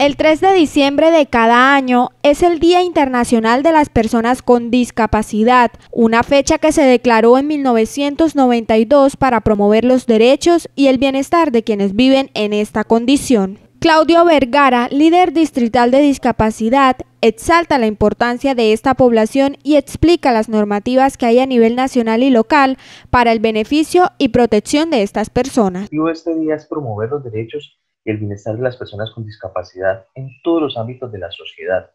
El 3 de diciembre de cada año es el Día Internacional de las Personas con Discapacidad, una fecha que se declaró en 1992 para promover los derechos y el bienestar de quienes viven en esta condición. Claudio Vergara, líder distrital de discapacidad, exalta la importancia de esta población y explica las normativas que hay a nivel nacional y local para el beneficio y protección de estas personas. Este día es promover los derechos y el bienestar de las personas con discapacidad en todos los ámbitos de la sociedad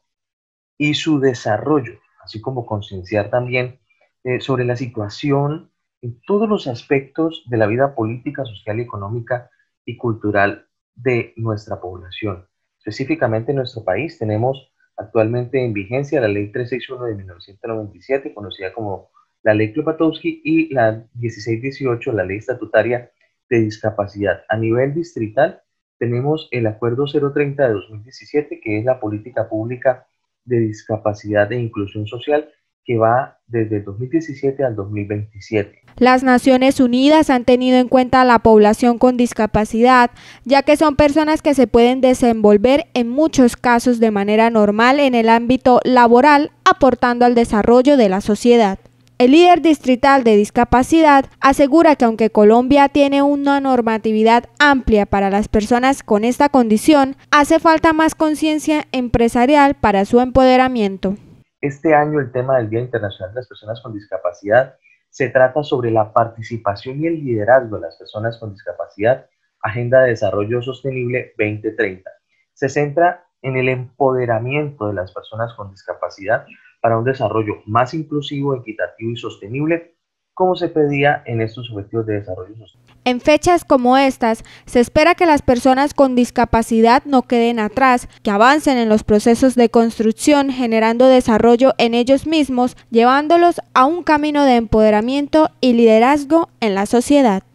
y su desarrollo, así como concienciar también sobre la situación en todos los aspectos de la vida política, social, económica y cultural de nuestra población. Específicamente en nuestro país tenemos actualmente en vigencia la Ley 361 de 1997, conocida como la Ley Klopatowski, y la 1618, la Ley Estatutaria de Discapacidad. A nivel distrital tenemos el Acuerdo 030 de 2017, que es la política pública de discapacidad e inclusión social, que va desde el 2017 al 2027. Las Naciones Unidas han tenido en cuenta a la población con discapacidad, ya que son personas que se pueden desenvolver en muchos casos de manera normal en el ámbito laboral, aportando al desarrollo de la sociedad. El líder distrital de discapacidad asegura que aunque Colombia tiene una normatividad amplia para las personas con esta condición, hace falta más conciencia empresarial para su empoderamiento. Este año el tema del Día Internacional de las Personas con Discapacidad se trata sobre la participación y el liderazgo de las personas con discapacidad, Agenda de Desarrollo Sostenible 2030. Se centra en el empoderamiento de las personas con discapacidad para un desarrollo más inclusivo, equitativo y sostenible, como se pedía en estos objetivos de desarrollo sostenible. En fechas como estas, se espera que las personas con discapacidad no queden atrás, que avancen en los procesos de construcción, generando desarrollo en ellos mismos, llevándolos a un camino de empoderamiento y liderazgo en la sociedad.